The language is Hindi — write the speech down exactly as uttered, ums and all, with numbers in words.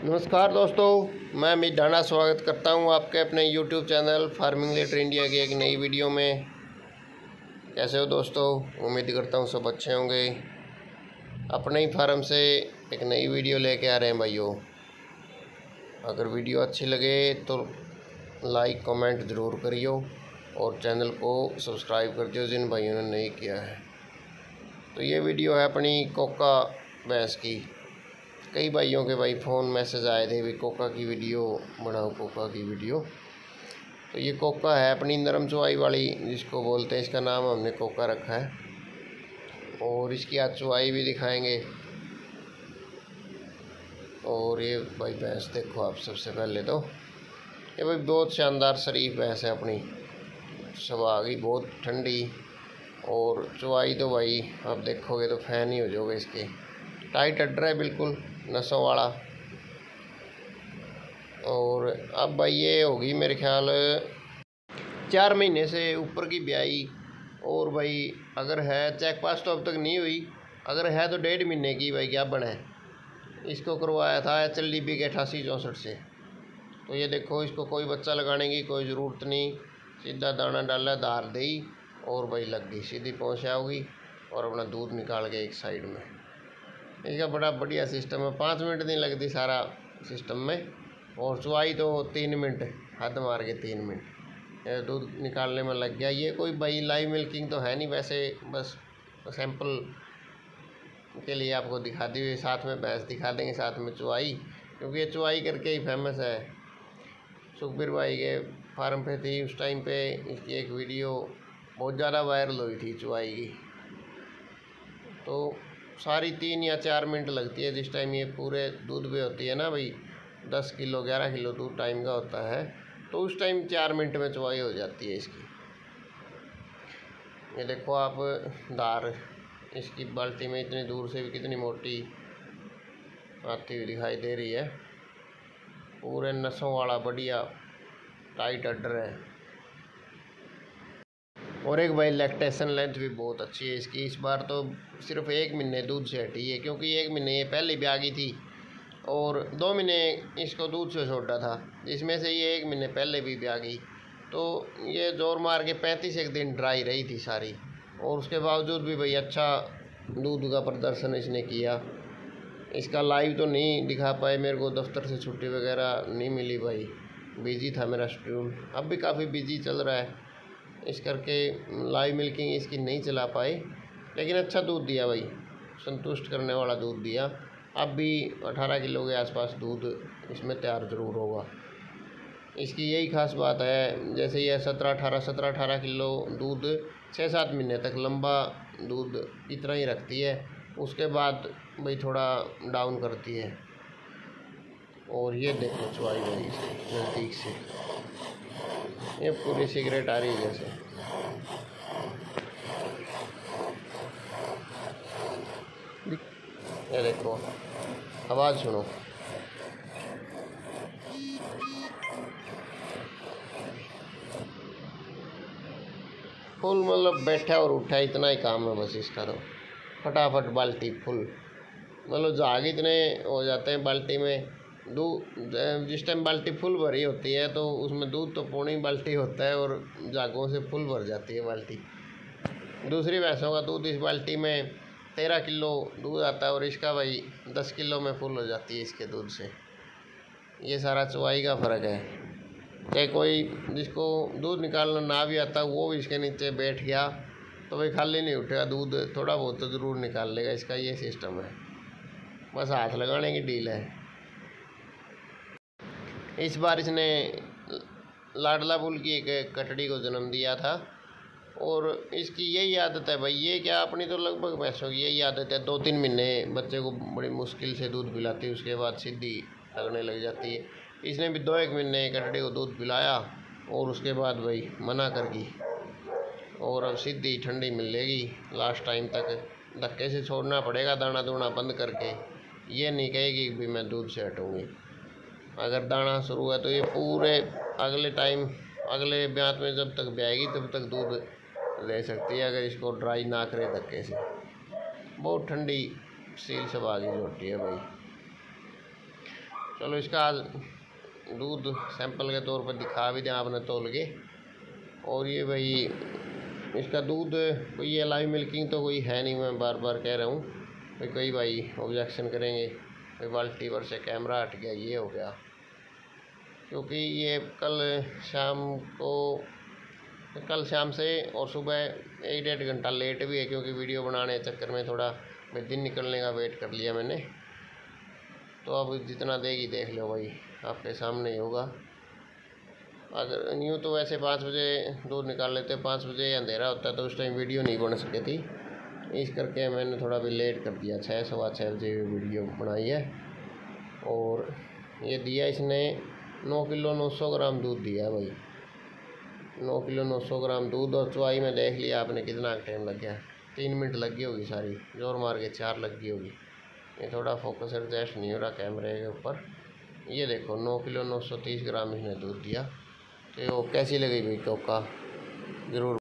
नमस्कार दोस्तों, मैं अमित ढांडा स्वागत करता हूं आपके अपने YouTube channel farming letter India की एक नई वीडियो में। कैसे हो दोस्तों? उम्मीद करता हूं सब अच्छे होंगे। अपने ही फार्म से एक नई वीडियो लेके आ रहे हैं भाइयों। अगर वीडियो अच्छी लगे तो लाइक कमेंट ज़रूर करियो और चैनल को सब्सक्राइब कर दियो जिन भाइयों ने नहीं किया है। तो ये वीडियो है अपनी कोका भैंस की। कई भाइयों के भाई फ़ोन मैसेज आए थे भी कोका की वीडियो बनाओ, कोका की वीडियो। तो ये कोका है अपनी नरम चुवाई वाली जिसको बोलते हैं, इसका नाम हमने कोका रखा है। और इसकी आज चुवाई भी दिखाएंगे। और ये भाई भैंस देखो आप, सबसे पहले तो ये भाई बहुत शानदार शरीफ भैंस है अपनी। सुहागी बहुत ठंडी और चुवाई तो भाई आप देखोगे तो फैन ही हो जाओगे इसके। टाइट अड्डर है बिल्कुल नसों वाला। और अब भाई ये होगी मेरे ख्याल चार महीने से ऊपर की ब्याई। और भाई अगर है चेक पास तो अब तक नहीं हुई, अगर है तो डेढ़ महीने की भाई क्या बने। इसको करवाया था एच एल डी बी के अठासी चौंसठ से। तो ये देखो, इसको कोई बच्चा लगाने की कोई ज़रूरत नहीं, सीधा दाना डाला धार दी और भाई लग गई, सीधी पहुँच आओगी और अपना दूध निकाल के एक साइड में। इसका बड़ा बढ़िया सिस्टम है, पाँच मिनट नहीं लगती सारा सिस्टम में। और चुवाई तो तीन मिनट हद मार के तीन मिनट दूध निकालने में लग गया। ये कोई भाई लाइव मिल्किंग तो है नहीं, वैसे बस सैंपल के लिए आपको दिखा दी हुई, साथ में भैंस दिखा देंगे, साथ में चुवाई, क्योंकि ये चुवाई करके ही फेमस है। सुखबीर भाई के फार्म पे थी उस टाइम पे, इसकी एक वीडियो बहुत ज़्यादा वायरल हुई थी चुवाई की। तो सारी तीन या चार मिनट लगती है जिस टाइम ये पूरे दूध पे होती है ना भाई, दस किलो ग्यारह किलो दूध टाइम का होता है, तो उस टाइम चार मिनट में चुवाई हो जाती है इसकी। ये देखो आप, दार इसकी बाल्टी में इतनी दूर से भी कितनी मोटी आती हुई दिखाई दे रही है। पूरे नसों वाला बढ़िया टाइट अड्डर है। और एक भाई लैक्टेशन लेंथ भी बहुत अच्छी है इसकी। इस बार तो सिर्फ एक महीने दूध से हटी है, क्योंकि एक महीने ये पहले भी आ गई थी और दो महीने इसको दूध से छोड़ा था, जिसमें से ये एक महीने पहले भी, भी आ गई। तो ये जोर मार के पैंतीस एक दिन ड्राई रही थी सारी, और उसके बावजूद भी भाई अच्छा दूध का प्रदर्शन इसने किया। इसका लाइव तो नहीं दिखा पाए, मेरे को दफ्तर से छुट्टी वगैरह नहीं मिली भाई, बिजी था मेरा शेड्यूल। अब भी काफ़ी बिजी चल रहा है, इस करके लाइव मिल्किंग इसकी नहीं चला पाए, लेकिन अच्छा दूध दिया भाई, संतुष्ट करने वाला दूध दिया। अब भी अठारह किलो के आसपास दूध इसमें तैयार ज़रूर होगा। इसकी यही खास बात है, जैसे ये सत्रह अठारह सत्रह अठारह किलो दूध छः सात महीने तक लंबा दूध इतना ही रखती है, उसके बाद भाई थोड़ा डाउन करती है। और ये देखो चुवाई भाई से नज़दीक से, ये पूरी सिगरेट आ रही है जैसे। ये देखो आवाज़ सुनो, फुल मतलब बैठा और उठा इतना ही काम है बस इसका। तो फटाफट बाल्टी फुल, मतलब झाग इतने हो जाते हैं बाल्टी में दूध। जिस टाइम बाल्टी फुल भरी होती है तो उसमें दूध तो पौनी बाल्टी होता है और झागों से फुल भर जाती है बाल्टी। दूसरी भैंसों का दूध इस बाल्टी में तेरह किलो दूध आता है और इसका भाई दस किलो में फुल हो जाती है इसके दूध से। ये सारा चुवाई का फ़र्क है। चाहे कोई जिसको दूध निकालना ना भी आता वो भी इसके नीचे बैठ गया तो भाई खाली नहीं उठेगा, दूध थोड़ा बहुत तो ज़रूर निकाल लेगा। इसका ये सिस्टम है, बस हाथ लगाने की डील है। इस बार इसने लाडला बुल की एक कटड़ी को जन्म दिया था और इसकी यही आदत है भाई, ये क्या अपनी तो लगभग भैंसों की यही आदत है, दो तीन महीने बच्चे को बड़ी मुश्किल से दूध पिलाती है, उसके बाद सीधी लगने लग जाती है। इसने भी दो एक महीने कटड़ी को दूध पिलाया और उसके बाद भाई मना कर दी, और अब सीधी ठंडी मिलेगी लास्ट टाइम तक। धक्के से छोड़ना पड़ेगा दाना दूना बंद करके, ये नहीं कहेगी भी मैं दूध से हटूँगी। अगर दाना शुरू है तो ये पूरे अगले टाइम अगले ब्यात में जब तक ब्याएगी तब तक दूध ले सकती है, अगर इसको ड्राई ना करे धक्के से। बहुत ठंडी सील सवागी रोटी है भाई। चलो इसका आज दूध सैंपल के तौर पर दिखा भी दें आपने तोल के। और ये भाई इसका दूध कोई ये लाइव मिल्किंग तो कोई है नहीं, मैं बार बार कह रहा हूँ भाई, कोई भाई ऑब्जेक्शन करेंगे भाई बाल्टी पर से कैमरा हट गया, ये हो गया। क्योंकि ये कल शाम को कल शाम से और सुबह एक डेढ़ घंटा लेट भी है, क्योंकि वीडियो बनाने के चक्कर में थोड़ा दिन निकलने का वेट कर लिया मैंने। तो अब जितना देगी देख लो भाई, आपके सामने ही होगा। अगर यूँ तो वैसे पाँच बजे दूध निकाल लेते, पाँच बजे अंधेरा होता है तो उस टाइम वीडियो नहीं बन सकी थी, इस करके मैंने थोड़ा भी लेट कर दिया, छः सवा छः बजे वीडियो बनाई है। और ये दिया इसने नौ किलो नौ सौ ग्राम दूध दिया है भाई, नौ किलो नौ सौ ग्राम दूध। और चुवाई में देख लिया आपने कितना टाइम लग गया, तीन मिनट लग गई होगी, सारी जोर मार के चार लग गई होगी। ये थोड़ा फोकस एडजस्ट नहीं हो रहा कैमरे के ऊपर। ये देखो नौ किलो नौ सौ तीस ग्राम इसने दूध दिया। तो वो कैसी लगी भाई टोका ज़रूर